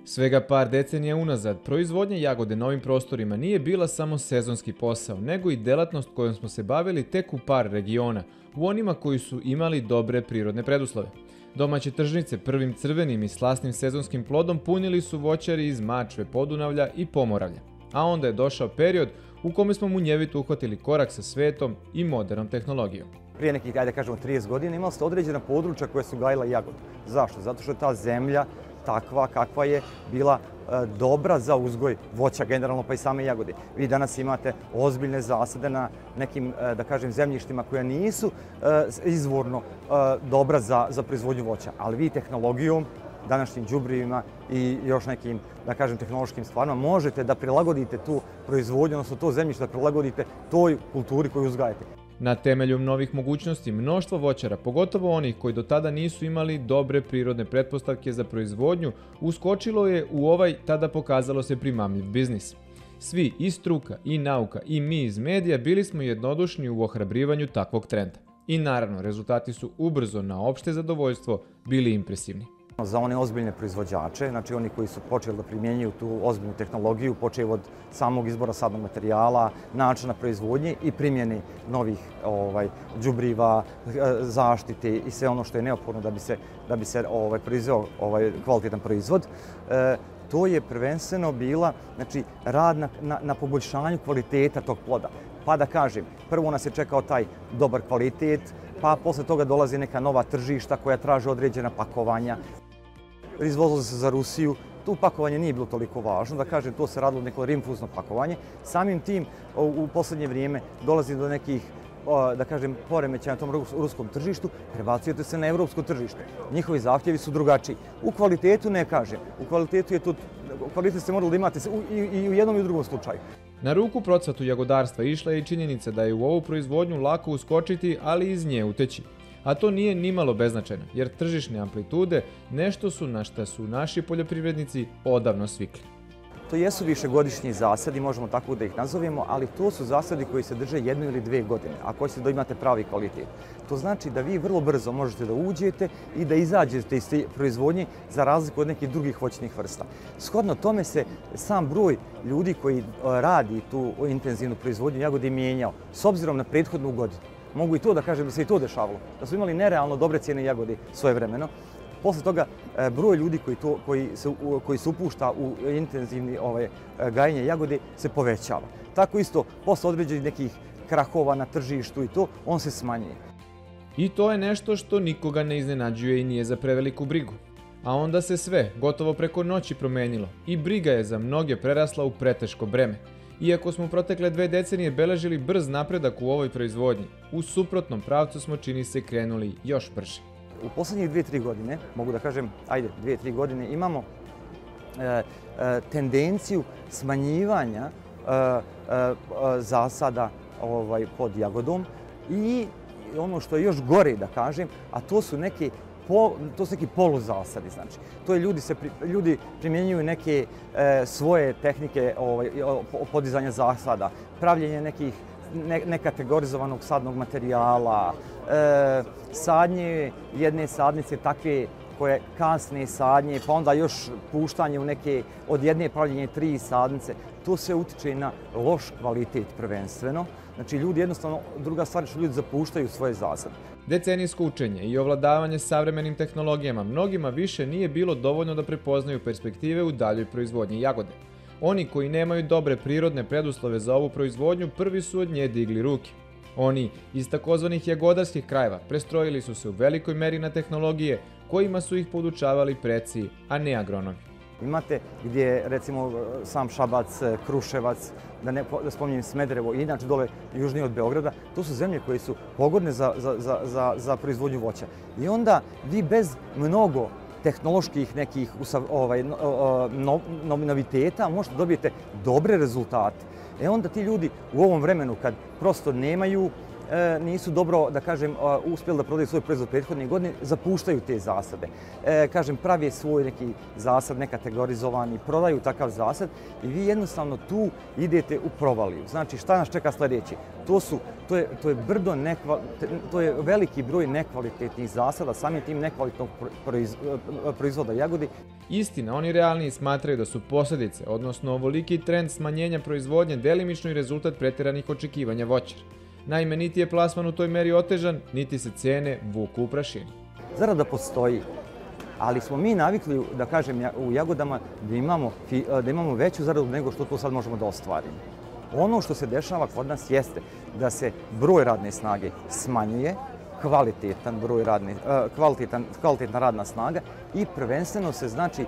Svega par decenija unazad, proizvodnja jagode na ovim prostorima nije bila samo sezonski posao, nego i delatnost kojom smo se bavili tek u par regiona, u onima koji su imali dobre prirodne preduslove. Domaće tržnice prvim crvenim i slasnim sezonskim plodom punili su voćari iz Mačve, Podunavlja i Pomoravlja. A onda je došao period u kome smo munjevito uhvatili korak sa svetom i modernom tehnologijom. Prije nekih, 30 godina imali ste određena područja koja su gajila jagodu. Zašto? Zato što je ta zemlja takva kakva je bila dobra za uzgoj voća generalno, pa i same jagode. Vi danas imate ozbiljne zasade na nekim, da kažem, zemljištima koja nisu izvorno dobra za proizvodnju voća, ali vi tehnologijom, današnjim đubrivima i još nekim, da kažem, tehnološkim stvarima možete da prilagodite tu proizvodnju, odnosno to zemljište da prilagodite toj kulturi koju uzgajate. Na temelju novih mogućnosti, mnoštvo voćara, pogotovo onih koji do tada nisu imali dobre prirodne pretpostavke za proizvodnju, uskočilo je u ovaj tada pokazalo se primamljiv biznis. Svi, i struka, i nauka, i mi iz medija, bili smo jednodušni u ohrabrivanju takvog trenda. I naravno, rezultati su ubrzo na opšte zadovoljstvo bili impresivni. Za one ozbiljne proizvođače, znači oni koji su počeli da primjenjuju tu ozbiljnu tehnologiju, počev od samog izbora sadnog materijala, načina proizvodnje i primjene novih đubriva, zaštite i sve ono što je neophodno da bi se proizveo kvalitetan proizvod. To je prvenstveno bila rad na poboljšanju kvaliteta tog ploda. Pa da kažem, prvo nas je čekao taj dobar kvalitet, pa posle toga dolazi neka nova tržišta koja traže određena pakovanja. Izvozilo se za Rusiju, tu pakovanje nije bilo toliko važno, da kažem, to se radilo neko rinfuzno pakovanje. Samim tim, u poslednje vrijeme dolazi do nekih, da kažem, poremećaja na tom ruskom tržištu, prebacujete se na evropsko tržište. Njihovi zahtjevi su drugačiji. U kvalitetu ne kažem, u kvalitetu je tu, kvalitet ste morali da imate i u jednom i u drugom slučaju. Na ruku procvatu jagodarstva išla je i činjenica da je u ovu proizvodnju lako uskočiti, ali iz nje uteći. A to nije nimalo beznačajno, jer tržišne amplitude nešto su na šta su naši poljoprivrednici odavno svikli. To jesu višegodišnji zasadi, možemo tako da ih nazovemo, ali to su zasadi koji se drže 1 ili 2 godine, ako hoćete da imate pravi kvalitet. To znači da vi vrlo brzo možete da uđete i da izađete iz te proizvodnje za razliku od nekih drugih voćnih vrsta. Shodno tome se sam broj ljudi koji radi tu intenzivnu proizvodnju jagode mijenjao, s obzirom na prethodnu godinu. Mogu i to da kažem da se i to dešavalo, da su imali nerealno dobre cijene jagode svojevremeno. Posle toga broj ljudi koji se upušta u intenzivni gajenje jagode se povećava. Tako isto, posle određenih nekih krahova na tržištu i to, on se smanjuje. I to je nešto što nikoga ne iznenađuje i nije za preveliku brigu. A onda se sve, gotovo preko noći, promenilo i briga je za mnoge prerasla u preteško breme. Iako smo u protekle 2 decenije beležili brz napredak u ovoj proizvodnji, u suprotnom pravcu smo, čini se, krenuli još brže. U poslednjih 2-3 godine, mogu da kažem, 2-3 godine, imamo tendenciju smanjivanja zasada pod jagodom i ono što je još gore, da kažem, a to su neki poluzasadi. Znači, to je ljudi primjenjuju neke svoje tehnike podizanja zasada, pravljenje nekih nekategorizovanog sadnog materijala, sadnje jedne sadnice takve koje kasne sadnje, pa onda još puštanje u neke od jedne pravljenje 3 sadnice. To sve utiče na loš kvalitet prvenstveno. Znači, ljudi jednostavno, druga stvar je što ljudi zapuštaju svoje zasade. Decenijsko učenje i ovladavanje savremenim tehnologijama mnogima više nije bilo dovoljno da prepoznaju perspektive u daljoj proizvodnji jagode. Oni koji nemaju dobre prirodne preduslove za ovu proizvodnju prvi su od nje digli ruke. Oni iz takozvanih jagodarskih krajeva prestrojili su se u velikoj meri na tehnologije kojima su ih podučavali preci, a ne agronomi. Imate gdje, recimo, sam Šabac, Kruševac, da spominjem Smederevo i inače dole južnije od Beograda, to su zemlje koje su pogodne za proizvodnju voća. I onda vi bez mnogo tehnoloških nekih noviteta možete dobijete dobre rezultate. Onda ti ljudi u ovom vremenu kad prosto nemaju nisu dobro, da kažem, uspjeli da prodaju svoj proizvod prethodne godine, zapuštaju te zasade. Kažem, pravi svoj neki zasad, nekategorizovani, prodaju takav zasad i vi jednostavno tu idete u provaliju. Znači, šta nas čeka sljedeće? To je veliki broj nekvalitetnih zasada, samim tim nekvalitetnog proizvoda jagode. Istina, oni realniji smatraju da su posljedice, odnosno ovoliki trend smanjenja proizvodnje delimično i rezultat pretjeranih očekivanja voćara. Naime, niti je plasman u toj meri otežan, niti se cene vuku u prašini. Zarada postoji, ali smo mi navikli, da kažem, u jagodama da imamo veću zaradu nego što to sad možemo da ostvarimo. Ono što se dešava kod nas jeste da se broj radne snage smanjuje, kvalitetna radna snaga i prvenstveno se znači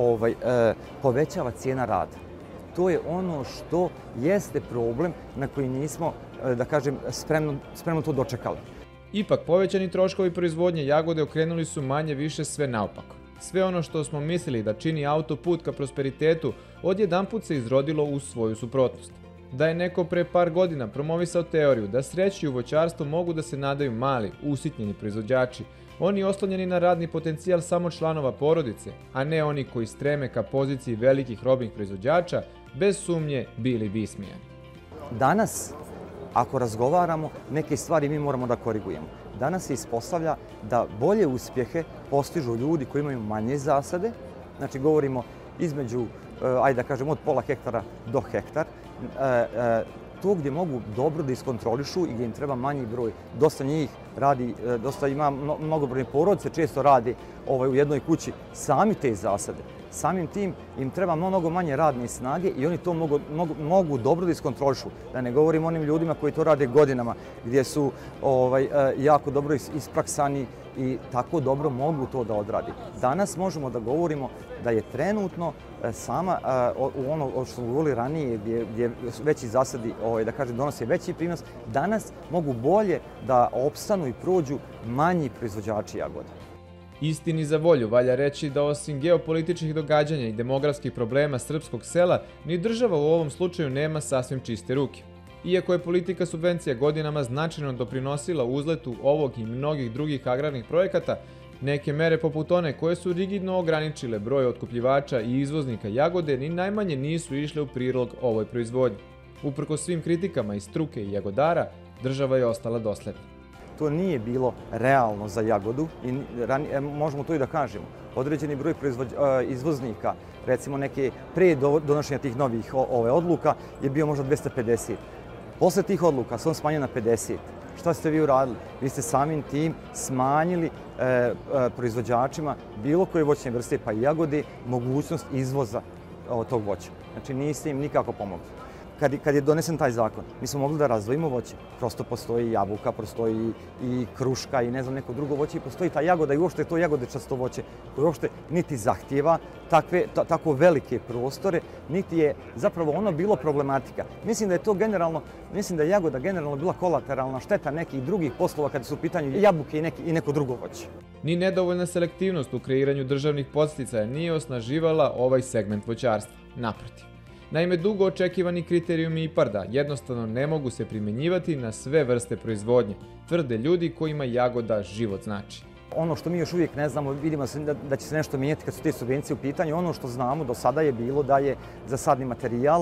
povećava cijena rada. To je ono što jeste problem na koji nismo, da kažem, spremno to dočekali. Ipak, povećani troškovi proizvodnje jagode okrenuli su manje više sve naopako. Sve ono što smo mislili da čini autoput ka prosperitetu, odjedanput se izrodilo u svoju suprotnost. Da je neko pre par godina promovisao teoriju da sreći u voćarstvu mogu da se nadaju mali, usitnjeni proizvođači, oni oslonjeni na radni potencijal samo članova porodice, a ne oni koji streme ka poziciji velikih robnih proizvođača, bez sumnje bili bi ismijani. Danas, ako razgovaramo, neke stvari mi moramo da korigujemo. Danas se ispostavlja da bolje uspjehe postižu ljudi koji imaju manje zasade, znači govorimo između, ajde da kažem, od pola hektara do hektar, to gdje mogu dobro da iskontrolišu i gdje im treba manji broj. Dosta njih radi, dosta ima mnogobrojne porodice, često radi u jednoj kući sami te zasade. Samim tim im treba mnogo manje radne snage i oni to mogu dobro da iskontrolišu. Da ne govorim o onim ljudima koji to rade godinama, gdje su jako dobro ispraksani i tako dobro mogu to da odradi. Danas možemo da govorimo da je trenutno u ono što smo govorili ranije, gdje veći zasadi da kažem, donose veći prinos, danas mogu bolje da opstanu i prođu manji proizvođači jagoda. Istini za volju valja reći da osim geopolitičkih događanja i demografskih problema srpskog sela, ni država u ovom slučaju nema sasvim čiste ruke. Iako je politika subvencija godinama značajno doprinosila uzletu ovog i mnogih drugih agrarnih projekata, neke mere poput one koje su rigidno ograničile broj otkupljivača i izvoznika jagode ni najmanje nisu išle u prilog ovoj proizvodnji. Uprkos svim kritikama iz struke i jagodara, država je ostala dosledna. To nije bilo realno za jagodu i možemo to i da kažemo. Određeni broj izvoznika, recimo neke pre donošenja tih novih odluka, je bio možda 250. Posle tih odluka se on smanjio na 50. Šta ste vi uradili? Vi ste samim tim smanjili proizvođačima bilo koje voćne vrste, pa i jagode, mogućnost izvoza tog voća. Znači niste im nikako pomogli. Kad je donesen taj zakon, mi smo mogli da razdvojimo voće. Prosto postoji jabuka, postoji i kruška i ne znam neko drugo voće i postoji ta jagoda i uopšte to jagodečasto voće koje uopšte niti zahtijeva tako velike prostore, niti je zapravo ono bilo problematika. Mislim da je jagoda generalno bila kolateralna šteta nekih drugih poslova kada su u pitanju jabuke i neko drugo voće. Ni nedovoljna selektivnost u kreiranju državnih podsticaja nije osnaživala ovaj segment voćarstva. Naprotiv. Naime, dugo očekivani kriterijumi IPARD-a jednostavno ne mogu se primjenjivati na sve vrste proizvodnje, tvrde ljudi kojima jagoda život znači. Ono što mi još uvijek ne znamo, vidimo da će se nešto mijenjati kad su te subvencije u pitanju. Ono što znamo do sada je bilo da je za sadni materijal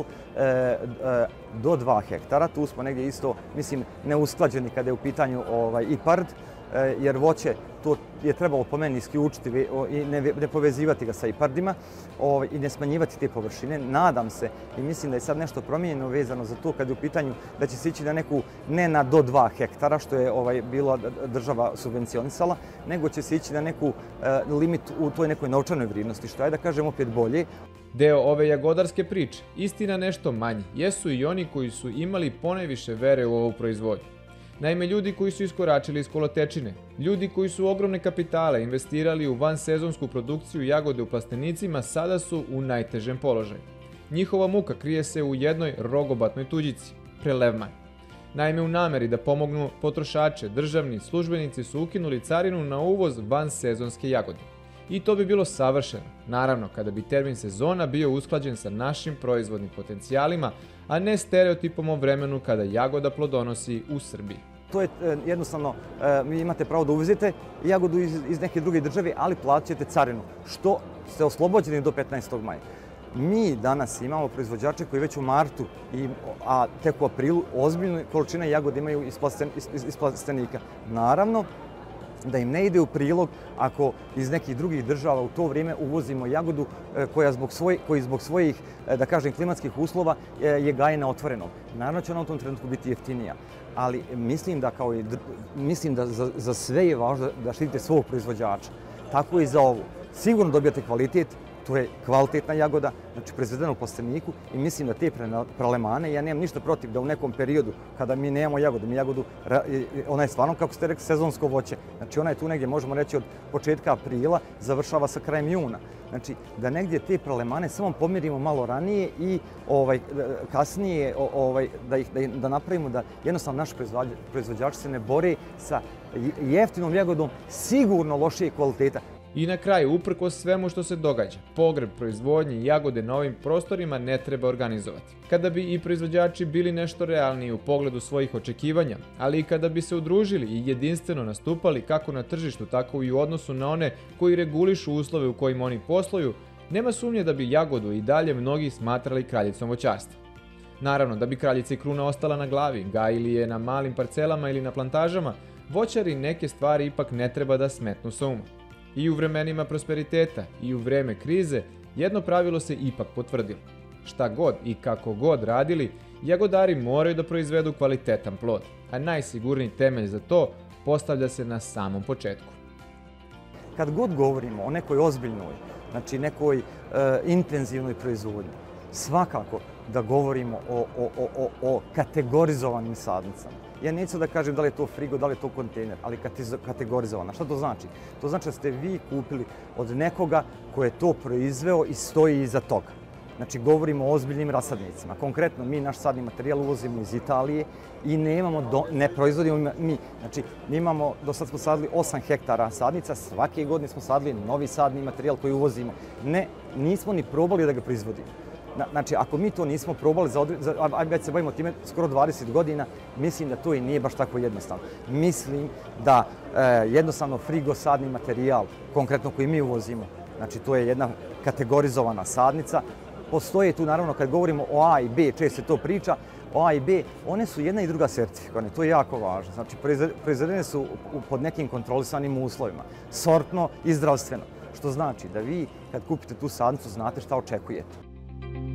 do 2 hektara. Tu smo negdje isto, mislim, neusklađeni kada je u pitanju IPARD, jer voće to je trebalo po meni isključiti i ne povezivati ga sa IPARD-ima i ne smanjivati te površine. Nadam se i mislim da je sad nešto promijenjeno vezano za to kad je u pitanju da će se ići na neku, ne na do 2 hektara, što je bila država subvencionisala, nego će se ići na neku limit u toj nekoj novčanoj vrijednosti, što je, da kažem, opet bolje. Deo ove jagodarske priče, istina nešto manji, jesu i oni koji su imali ponajviše vere u ovu proizvodnju. Naime, ljudi koji su iskoračili iz kolotečine, ljudi koji su ogromne kapitale investirali u vansezonsku produkciju jagode u plastenicima, sada su u najtežem položaju. Njihova muka krije se u jednoj rogobatnoj tuđici, prelevman. Naime, u nameri da pomognu potrošače, državni službenici su ukinuli carinu na uvoz vansezonske jagode. I to bi bilo savršeno, naravno kada bi termin sezona bio usklađen sa našim proizvodnim potencijalima, a ne stereotipom o vremenu kada jagoda plodonosi u Srbiji. to je jednostavno, vi imate pravo da uvozite jagodu iz neke druge države, ali platit ćete carinu, što ste oslobođeni do 15. maja. Mi danas imamo proizvođače koji već u martu, a tek u aprilu, ozbiljne količine jagode imaju iz plastenika. Naravno, da im ne ide u prilog ako iz nekih drugih država u to vrijeme uvozimo jagodu koji zbog svojih, da kažem, klimatskih uslova je gaje na otvorenom. Naravno će ona u tom trenutku biti jeftinija, ali mislim da za sve je važno da štitite svog proizvođača. Tako i za ovu. Sigurno dobijate kvalitet, to je kvalitetna jagoda, znači proizvedena u plasteniku i mislim da te pralemane, ja nemam ništa protiv da u nekom periodu kada mi nemamo jagodu, ona je stvarno, kako ste rekli, sezonsko voće. Znači ona je tu negdje, možemo reći, od početka aprila, završava sa krajem juna. Znači da negdje te pralemane samo pomirimo malo ranije i kasnije da napravimo da jednostavno naši proizvođači se ne bore sa jeftinom jagodom sigurno lošije kvaliteta. I na kraju, uprkos svemu što se događa, pogreb proizvodnje jagode na ovim prostorima ne treba organizovati. Kada bi i proizvođači bili nešto realniji u pogledu svojih očekivanja, ali i kada bi se udružili i jedinstveno nastupali kako na tržištu, tako i u odnosu na one koji regulišu uslove u kojima oni posluju, nema sumnje da bi jagodu i dalje mnogi smatrali kraljicom voćarstva. Naravno, da bi kraljica i kruna ostala na glavi, gajili je na malim parcelama ili na plantažama, voćari neke stvari ipak ne treba da smetnu sa uma. I u vremenima prosperiteta i u vreme krize jedno pravilo se ipak potvrdilo. Šta god i kako god radili, jagodari moraju da proizvedu kvalitetan plod, a najsigurniji temelj za to postavlja se na samom početku. Kad god govorimo o nekoj ozbiljnoj, znači nekoj intenzivnoj proizvodnji, svakako da govorimo o kategorizovanim sadnicama. Ja neću da kažem da li je to frigo, da li je to kontejner, ali kategorizovana. Šta to znači? To znači da ste vi kupili od nekoga ko je to proizveo i stoji iza toga. Znači, govorimo o ozbiljnim rasadnicima. Konkretno, mi naš sadni materijal uvozimo iz Italije i ne proizvodimo mi. Znači, do sad smo sadili 8 hektara sadnica, svake godine smo sadili novi sadni materijal koji uvozimo. Nismo ni probali da ga proizvodimo. Znači, ako mi to nismo probali, već se bavimo time skoro 20 godina, mislim da to i nije baš tako jednostavno. Mislim da jednostavno frigo sadni materijal, konkretno koji mi uvozimo, znači to je jedna kategorizovana sadnica. Postoje tu, naravno, kad govorimo o A i B, često se to priča, o A i B, one su jedna i druga sertifikovane, to je jako važno. Znači, proizvedene su pod nekim kontrolisanim uslovima, sortno i zdravstveno. Što znači da vi, kad kupite tu sadnicu, znate šta očekujete.